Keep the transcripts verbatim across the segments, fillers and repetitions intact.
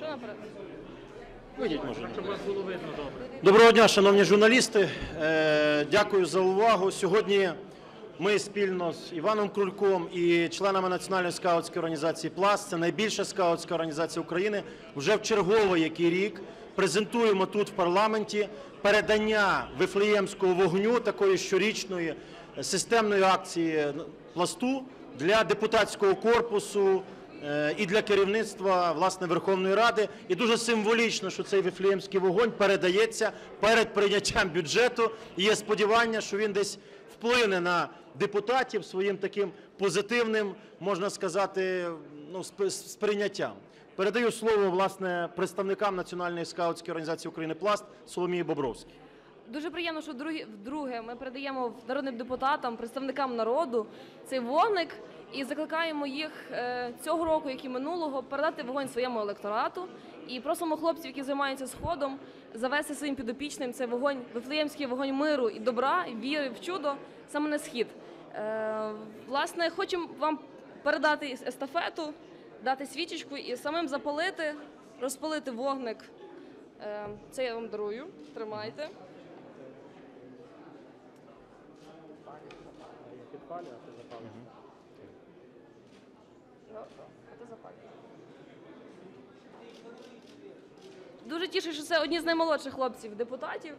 наперед? Вийдіть, може. Щоб вас було видно добре. Доброго дня, шановні журналісти. Е, Дякую за увагу. Сьогодні ми спільно з Іваном Крульком і членами Національної скаутської організації «Пласт», це найбільша скаутська організація України, вже в черговий який рік презентуємо тут в парламенті передання Вифлеємського вогню, такої щорічної системної акції «Пласту» для депутатського корпусу і для керівництва, власне, Верховної Ради. І дуже символічно, що цей Вифлеємський вогонь передається перед прийняттям бюджету. І є сподівання, що він десь вплине на депутатів своїм таким позитивним, можна сказати, ну, сприйняттям. Передаю слово, власне, представникам Національної скаутської організації України «Пласт» Соломії Бобровській. Дуже приємно, що вдруге ми передаємо народним депутатам, представникам народу цей вогник і закликаємо їх цього року, як і минулого, передати вогонь своєму електорату. І просимо хлопців, які займаються сходом, завести своїм підопічним цей вогонь, Вифлеємський вогонь миру і добра, і віри в чудо саме на схід. Власне, хочемо вам передати естафету, дати свічечку і самим запалити, розпалити вогник. Це я вам дарую, тримайте. Дуже тішу, що це одні з наймолодших хлопців депутатів.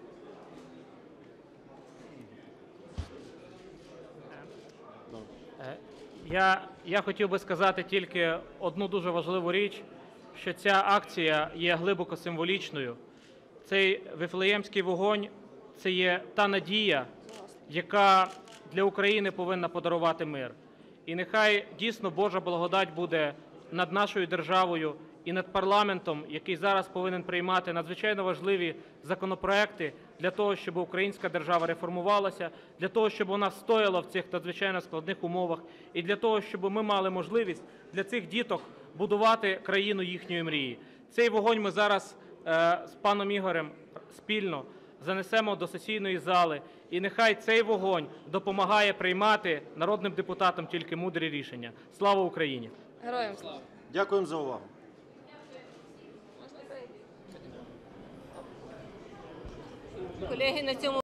Я, я хотів би сказати тільки одну дуже важливу річ, що ця акція є глибоко символічною. Цей Вифлеємський вогонь – це є та надія, яка для України повинна подарувати мир. І нехай дійсно Божа благодать буде над нашою державою і над парламентом, який зараз повинен приймати надзвичайно важливі законопроекти для того, щоб українська держава реформувалася, для того, щоб вона стояла в цих надзвичайно складних умовах, і для того, щоб ми мали можливість для цих діток будувати країну їхньої мрії. Цей вогонь ми зараз е, з паном Ігорем спільно занесемо до сесійної зали, і нехай цей вогонь допомагає приймати народним депутатам тільки мудрі рішення. Слава Україні! Героям слава! Дякуємо за увагу. Колеги, на цьому